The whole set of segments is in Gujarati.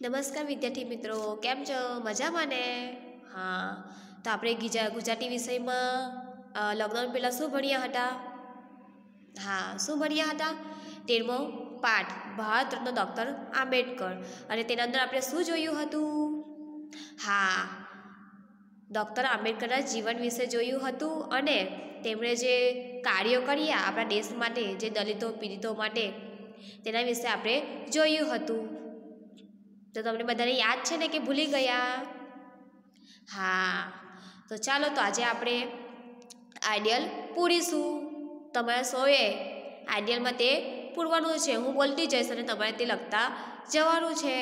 નમસ્કાર વિદ્યાર્થી મિત્રો, કેમ છો? મજામાં ને? હા, તો આપણે ગુજરાતી વિષયમાં લોકડાઉન પહેલાં શું ભણ્યા હતા? હા, શું ભણ્યા હતા? 13મો પાઠ ભારત રત્ન ડૉક્ટર આંબેડકર. અને તેના અંદર આપણે શું જોયું હતું? હા, ડૉક્ટર આંબેડકરના જીવન વિશે જોયું હતું અને તેમણે જે કાર્યો કર્યા આપણા દેશ માટે, જે દલિતો પીડિતો માટે, તેના વિશે આપણે જોયું હતું. તો તમને બધાને યાદ છે ને કે ભૂલી ગયા? હા, તો ચાલો તો આજે આપણે આઈડિયલ પૂરીશું. તમારે સૌએ આઈડિયલમાં તે પૂરવાનું છે. હું બોલતી જઈશ અને તમારે તે લખતા જવાનું છે.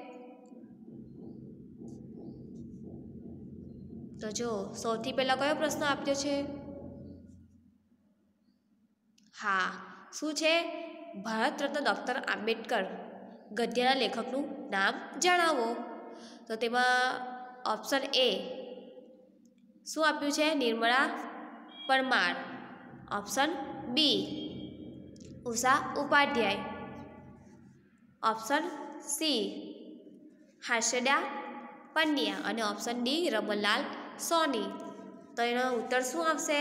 તો જો સૌથી પહેલાં કયો પ્રશ્ન આપ્યો છે? હા, શું છે? ભારત રત્ન ડૉક્ટર આંબેડકર ગદ્યના લેખકનું નામ જણાવો. તો તેમાં ઓપ્શન એ શું આપ્યું છે? Nirmala Parmar. Option B Usha Upadhyay. Option C Harshada Pandya અને ઓપ્શન ડી રમણલાલ સોની. તો એનો ઉત્તર શું આવશે?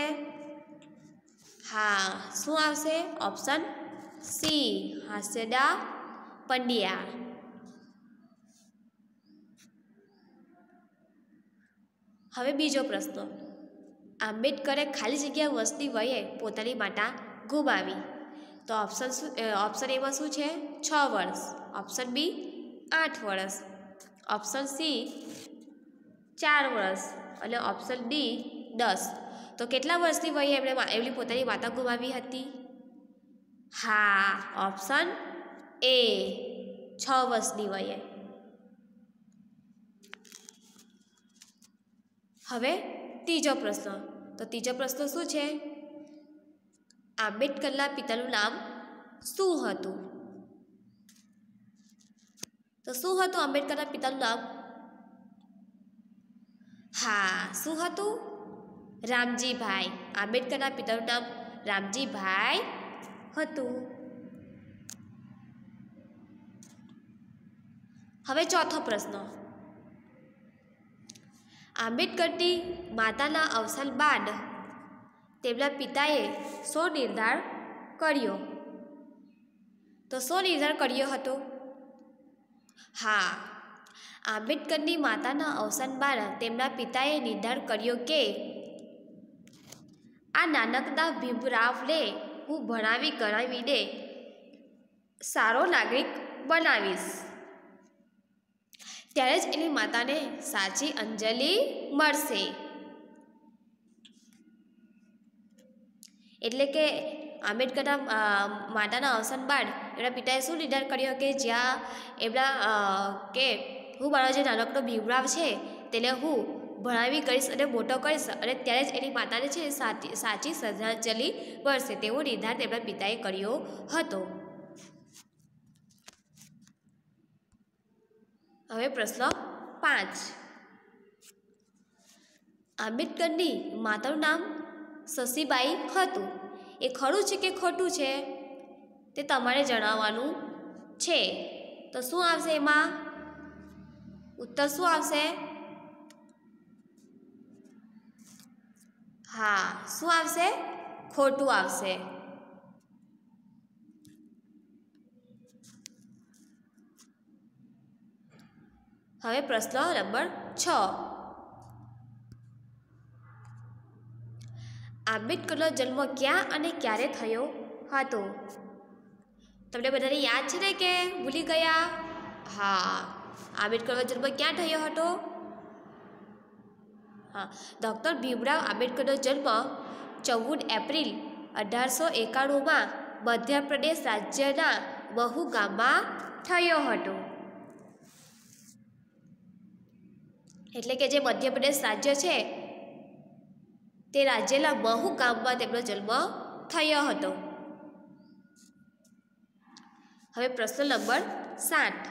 હા, શું આવશે? Option C Harshada Pandya. હવે બીજો પ્રશ્ન. આંબેડકરે ખાલી જગ્યા વર્ષની વયે પોતાની માતા ગુમાવી. તો ઓપ્શન એમાં શું છે? 6 વર્ષ. ઓપ્શન બી 8 વર્ષ. ઓપ્શન સી 4 વર્ષ અને ઓપ્શન ડી 10. તો કેટલા વર્ષની વયે એમણે પોતાની માતા ગુમાવી હતી? હા, ઓપ્શન એ 6 વર્ષની વયે. હવે ત્રીજો પ્રશ્ન. તો ત્રીજો પ્રશ્ન શું છે? આંબેડકરના પિતાનું નામ શું હતું? તો શું હતું આંબેડકરના પિતાનું નામ? હા, શું હતું? રામજીભાઈ. આંબેડકરના પિતાનું નામ રામજીભાઈ હતું. હવે ચોથો પ્રશ્ન. આંબેડકરની માતાના અવસાન બાદ તેમના પિતાએ શો નિર્ધાર કર્યો? તો શો નિર્ધાર કર્યો હતો? હા, આંબેડકરની માતાના અવસાન બાદ તેમના પિતાએ નિર્ધાર કર્યો કે આ નાનકડા ભીમરાવને હું ભણાવી ગણાવીને સારો નાગરિક બનાવીશ. ત્યારે જ એની માતાને સાચી અંજલિ મળશે. એટલે કે આંબેડકરના માતાના અવસાન બાદ એમના પિતાએ શું નિર્ધાર કર્યો કે જ્યાં એમના કે હું મારો જે નાનકડો ભીમરાવ છે તેને હું ભણાવી કરીશ અને મોટો કરીશ અને ત્યારે જ એની માતાને છે સાચી શ્રદ્ધાંજલિ મળશે તેવો નિર્ધાર તેમના પિતાએ કર્યો હતો. હવે પ્રશ્ન 5. આંબેડકરની માતાનું નામ શશીબાઈ હતું. એ ખરું છે કે ખોટું છે તે તમારે જણાવવાનું છે. તો શું આવશે એમાં? ઉત્તર શું આવશે? હા, શું આવશે? ખોટું આવશે. હવે પ્રશ્ન નંબર 6. આંબેડકરનો જન્મ ક્યાં અને ક્યારે થયો હતો? તમને બધાને યાદ છે ને કે ભૂલી ગયા? હા, આંબેડકરનો જન્મ ક્યાં થયો હતો? હા, ડૉક્ટર ભીમરાવ આંબેડકરનો જન્મ 14 એપ્રિલ 1891માં મધ્યપ્રદેશ રાજ્યના મહુ ગામમાં થયો હતો. એટલે કે જે મધ્યપ્રદેશ રાજ્ય છે તે રાજ્યના મહુ ગામમાં તેમનો જન્મ થયો હતો. હવે પ્રશ્ન નંબર 7.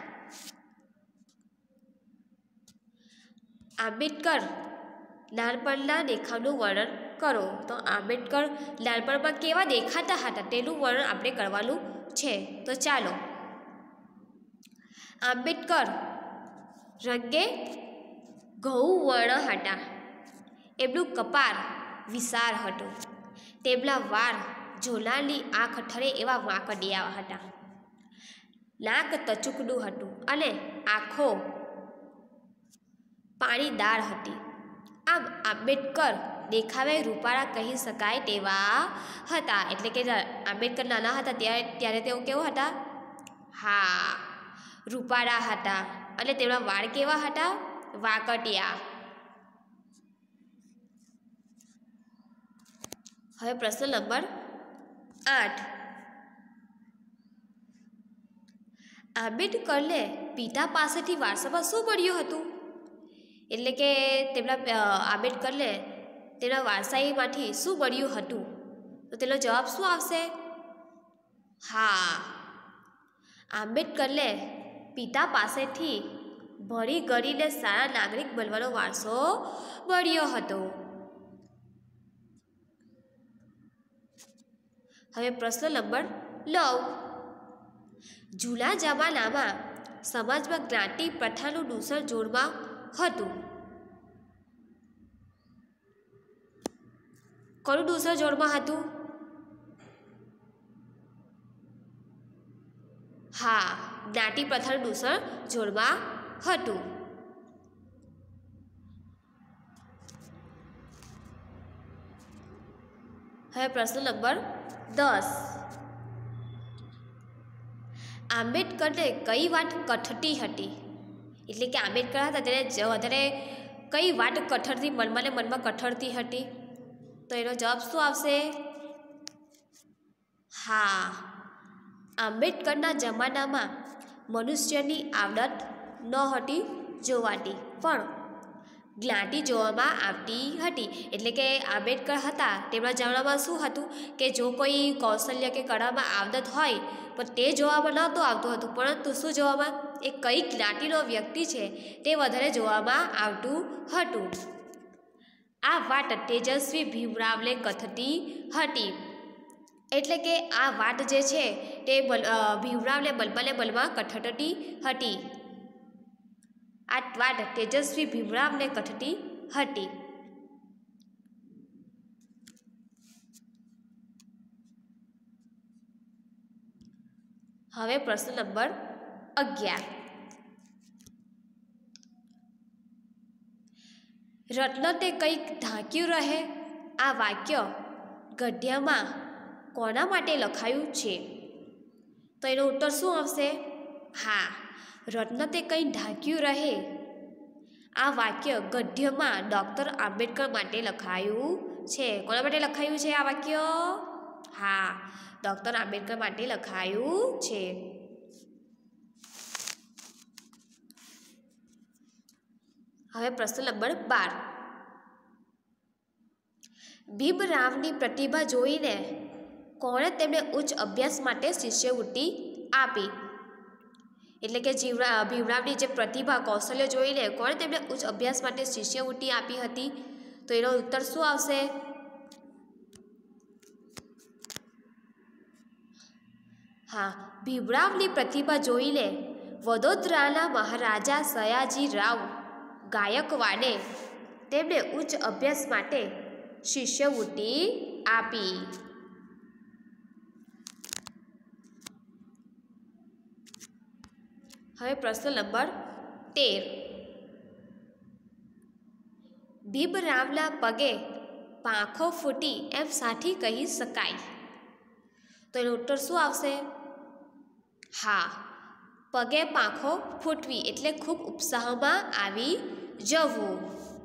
આંબેડકર નાનપણના દેખાવનું વર્ણન કરો. તો આંબેડકર નાનપણમાં કેવા દેખાતા હતા તેનું વર્ણન આપણે કરવાનું છે. તો ચાલો. આંબેડકર રંગે ગૌવર્ણ હતા. એમનું કપાળ વિશાળ હતું. તેમના વાળ જોલાની આંખ ઠરે એવા વાંકડિયા હતા. નાક તચુકડું હતું અને આંખો પાણીદાર હતી. આમ આંબેડકર દેખાવે રૂપાળા કહી શકાય તેવા હતા. એટલે કે આંબેડકર નાના હતા ત્યારે તેઓ કેવા હતા? હા, રૂપાળા હતા. અને તેમના વાળ કેવા હતા? વાંકડિયા. હવે પ્રશ્ન નંબર 8. આંબેડકરને પિતા પાસેથી વારસામાં શું મળ્યું હતું? એટલે કે આંબેડકરને તેના વારસાઈમાંથી શું મળ્યું હતું? તો તેનો જવાબ શું આવશે? હા, આંબેડકરને પિતા પાસેથી ભણી ગણીને સારા નાગરિક બનવાનો વારસો મળ્યો હતો. હવે પ્રશ્ન નંબર 9. જૂના જમાનામાં સમાજમાં જ્ઞાતિ પ્રથાનું દૂષણ જોરમાં હતું. કોનું દૂષણ જોરમાં હતું? હા, જ્ઞાતિ પ્રથાનું દૂષણ જોરમાં હતું. હવે પ્રશ્ન નંબર 10. આંબેડકરને કઈ વાત કઠટી હતી? એટલે કે આંબેડકર હતા ત્યારે વધારે કઈ વાત કઠરતી મનમાં ને મનમાં કઠરતી હતી? તો એનો જવાબ શું આવશે? હા, આંબેડકરના જમાનામાં મનુષ્યની આવડત નહોતી જોવાતી, પણ જ્ઞાતિ જોવામાં આવતી હતી. એટલે કે આંબેડકર હતા તેમના જમાનામાં શું હતું કે જો કોઈ કૌશલ્ય કે કળામાં આવડત હોય પણ તે જોવામાં નહોતું આવતું હતું, પરંતુ શું જોવામાં? એ કઈ જ્ઞાતિનો વ્યક્તિ છે તે વધારે જોવામાં આવતું હતું. આ વાત તેજસ્વી ભીમરાવને કથતી હતી. એટલે કે આ વાત જે છે તે ભીમરાવને બલમાં કથટતી હતી. આ વાત તેજસ્વી ભીમરાવને કથતી હતી. હવે પ્રશ્ન નંબર 11. રત્ન તે કંઈક ઢાંક્યું રહે. આ વાક્ય ગદ્યમાં કોના માટે લખાયું છે? તો એનો ઉત્તર શું આવશે? હા, રત્ન તે કંઈ ઢાંક્યું રહે. આ વાક્ય ગદ્યમાં ડૉક્ટર આંબેડકર માટે લખાયું છે. કોના માટે લખાયું છે આ વાક્ય? હા, ડૉક્ટર આંબેડકર માટે લખાયું છે. હવે પ્રશ્ન નંબર 12. ભીમરાવની પ્રતિભા જોઈને કોણે તેમને ઉચ્ચ અભ્યાસ માટે શિષ્યવૃત્તિ આપી? એટલે કે ભીમરાવની જે પ્રતિભા કૌશલ્ય જોઈને કોણે તેમને ઉચ્ચ અભ્યાસ માટે શિષ્યવૃત્તિ આપી હતી? તો એનો ઉત્તર શું આવશે? હા, ભીમરાવની પ્રતિભા જોઈને વડોદરાના મહારાજા સયાજીરાવ ગાયકવાડે તેમને ઉચ્ચ અભ્યાસ માટે શિષ્યવૃત્તિ આપી. હવે પ્રશ્ન નંબર 13. ભીમરાવના પગે પાંખો ફૂટી એમ સાથી કહી શકાય? તો એનો ઉત્તર શું આવશે? હા, પગે પાંખો ફૂટવી એટલે ખૂબ ઉત્સાહમાં આવી જવું.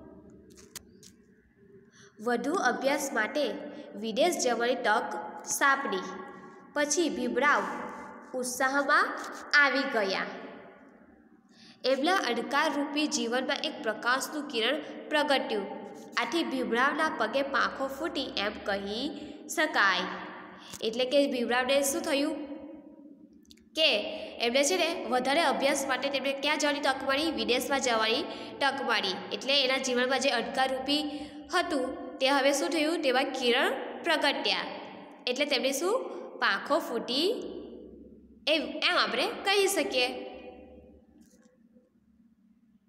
વધુ અભ્યાસ માટે વિદેશ જવાની તક સાંપડી પછી ભીમરાવ ઉત્સાહમાં આવી ગયા. એમના અંધકારરૂપી જીવનમાં એક પ્રકાશનું કિરણ પ્રગટ્યું. આથી ભીમરાવના પગે પાંખો ફૂટી એમ કહી શકાય. એટલે કે ભીમરાવને શું થયું કે એમણે છે ને વધારે અભ્યાસ માટે તેમને ક્યાં જવાની તક મળી? વિદેશમાં જવાની તક મળી. એટલે એના જીવનમાં જે અંધકારરૂપી હતું તે હવે શું થયું? તેમાં કિરણ પ્રગટ્યા. એટલે તેમણે શું? પાંખો ફૂટી એમ આપણે કહી શકીએ.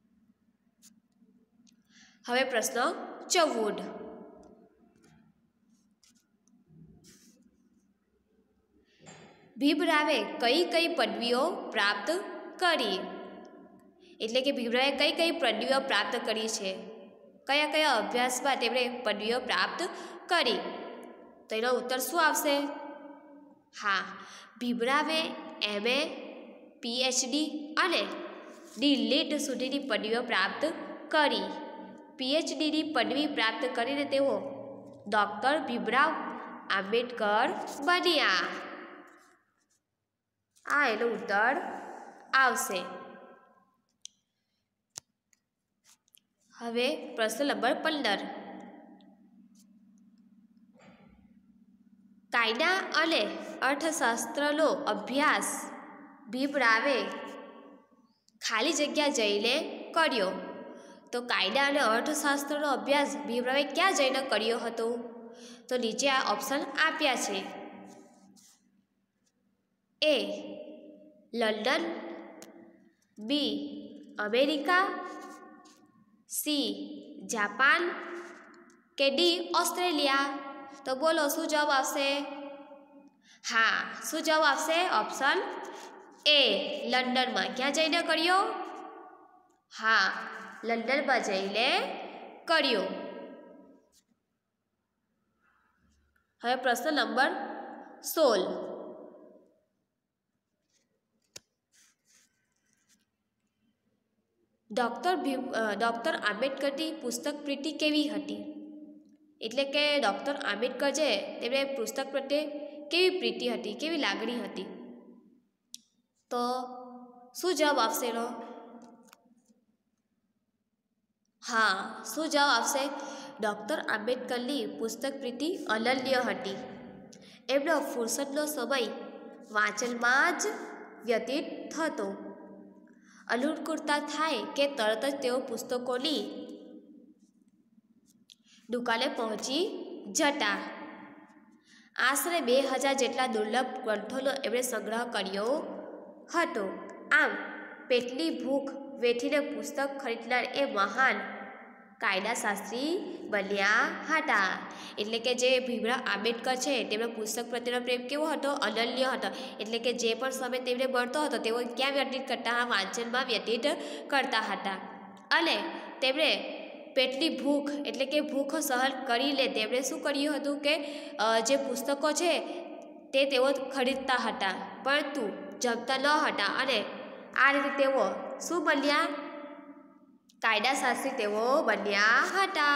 હવે પ્રશ્ન 14 ભીમરાવે કઈ કઈ પદવીઓ પ્રાપ્ત કરી? એટલે કે ભીમરાવે કઈ કઈ પદવીઓ પ્રાપ્ત કરી છે, કયા કયા અભ્યાસમાં તેમણે પદવીઓ પ્રાપ્ત કરી? તો એનો ઉત્તર શું આવશે? હા, ભીમરાવે MA, PhD અને D.Litt સુધીની પદવીઓ પ્રાપ્ત કરી. PhDની પદવી પ્રાપ્ત કરીને તેઓ ડૉક્ટર ભીમરાવ આંબેડકર બન્યા. આ એનો ઉત્તર આવશે. હવે પ્રશ્ન નંબર 15 કાયદા અને અર્થશાસ્ત્રનો અભ્યાસ ભીમરાવે ખાલી જગ્યા જઈને કર્યો. તો કાયદા અને અર્થશાસ્ત્રનો અભ્યાસ ભીમરાવે ક્યાં જઈને કર્યો હતો? તો નીચે આ ઓપ્શન આપ્યા છે. A London, B America, C Japan કે D ઓસ્ટ્રેલિયા? તો બોલો શું જવાબ આવશે? હા, શું જવાબ આવશે? ઓપ્શન A લંડનમાં. ક્યાં જઈને કર્યો? હા, લંડનમાં જઈને કર્યો. હવે પ્રશ્ન નંબર 16 ડૉક્ટર આંબેડકરની પુસ્તક પ્રીતિ કેવી હતી? એટલે કે ડૉક્ટર આંબેડકર છે તેમને પુસ્તક પ્રત્યે કેવી પ્રીતિ હતી, કેવી લાગણી હતી? તો શું જવાબ આવશે એનો? હા, શું જવાબ આવશે? ડૉક્ટર આંબેડકરની પુસ્તક પ્રીતિ અનન્ય હતી. એમનો ફુરસદનો સમય વાંચનમાં જ વ્યતીત થતો. અનુકૂળતા થાય કે તરત જ તેઓ પુસ્તકોની દુકાને પહોંચી જતા. આશરે 2000 જેટલા દુર્લભ ગ્રંથોનો એમણે સંગ્રહ કર્યો હતો. આમ પેટની ભૂખ વેઠીને પુસ્તક ખરીદનાર એ મહાન કાયદાશાસ્ત્રી બન્યા હતા. એટલે કે જે ભીમરાવ આંબેડકર છે તેમનો પુસ્તક પ્રત્યેનો પ્રેમ કેવો હતો? અનન્ય હતો. એટલે કે જે પણ સમય તેમને મળતો હતો તેઓ ક્યાં વ્યતીત કરતા? વાંચનમાં વ્યતીત કરતા હતા. અને તેમણે પેટની ભૂખ એટલે કે ભૂખ સહન કરીને તેમણે શું કર્યું હતું કે જે પુસ્તકો છે તે તેઓ ખરીદતા હતા, પરંતુ જમતા ન હતા. અને આ રીતે તેઓ શું બન્યા? કાયદાશાસ્ત્રી તેઓ બન્યા હતા.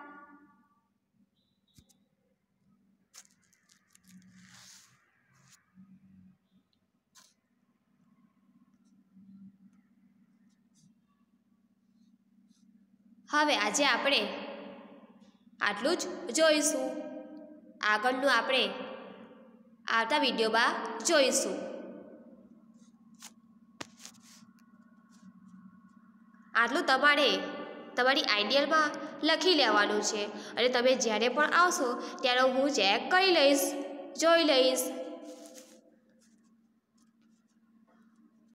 હવે આજે આપણે આટલું જ જોઈશું. આગળનું આપણે આવતા વિડીયોમાં જોઈશું. આટલું તમારે તમારી આઈડિયલમાં લખી લેવાનું છે અને તમે જ્યારે પણ આવશો ત્યારે હું ચેક કરી લઈશ, જોઈ લઈશ